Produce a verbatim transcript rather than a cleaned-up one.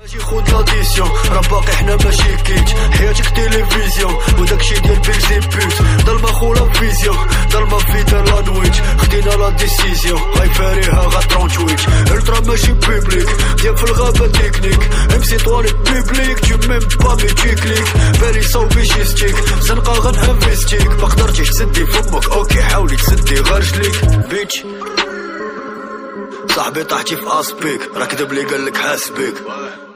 اجي خود لاديسيون راه باقي حنا ماشي كيت حياتك تيليفزيون وداكشي ديال بيكسي بوت ضلمة خولا فيزيون ضلمة فيدا لا نويت خدينا لا ديسيزيون هاي فاريها غا ترونتويت الترا ماشي بيبليك ديال في الغابة تكنيك امسي طوالي بيبليك تو ميم با ميتيكليك بالي صوبي شيستيك زنقة غنهفستيك ما قدرتيش تسدي فمك اوكي حاولي تسدي غير رجليك بيتش صاحبي طاحتي في اسبيك راه كذب لي قالك حاسبك